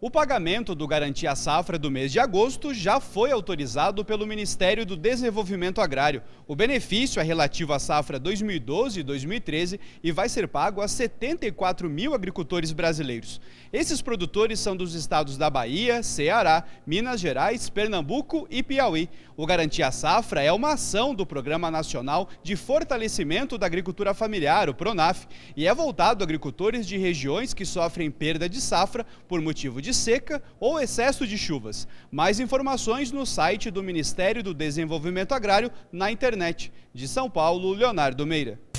O pagamento do Garantia Safra do mês de agosto já foi autorizado pelo Ministério do Desenvolvimento Agrário. O benefício é relativo à safra 2012 e 2013 e vai ser pago a 74 mil agricultores brasileiros. Esses produtores são dos estados da Bahia, Ceará, Minas Gerais, Pernambuco e Piauí. O Garantia Safra é uma ação do Programa Nacional de Fortalecimento da Agricultura Familiar, o PRONAF, e é voltado a agricultores de regiões que sofrem perda de safra por motivo de seca ou excesso de chuvas. Mais informações no site do Ministério do Desenvolvimento Agrário na internet. De São Paulo, Leonardo Meira.